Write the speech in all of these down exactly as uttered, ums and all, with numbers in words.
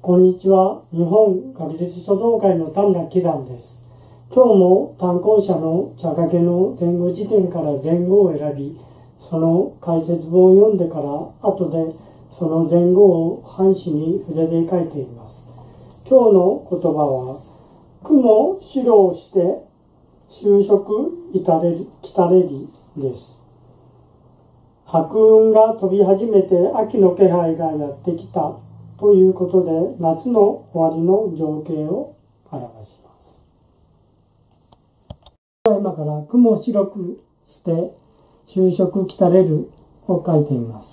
こんにちは。日本学術書道会の田村喜山です。今日も単行者の茶掛の前後辞典から前後を選び、その解説文を読んでから後でその前後を半紙に筆で書いています。今日の言葉は、雲白をして就職至れり来たれりです。白雲が飛び始めて秋の気配がやってきたということで、夏の終わりの情景を表します。今から雲白くして就職来たれるを書いてみます。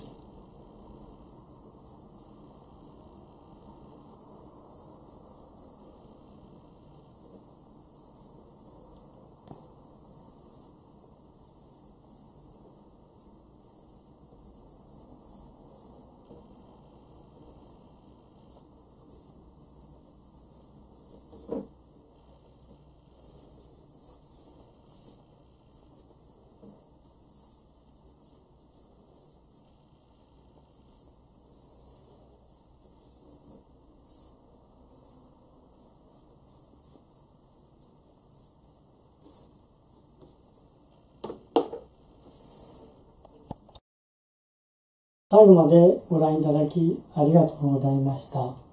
最後までご覧いただきありがとうございました。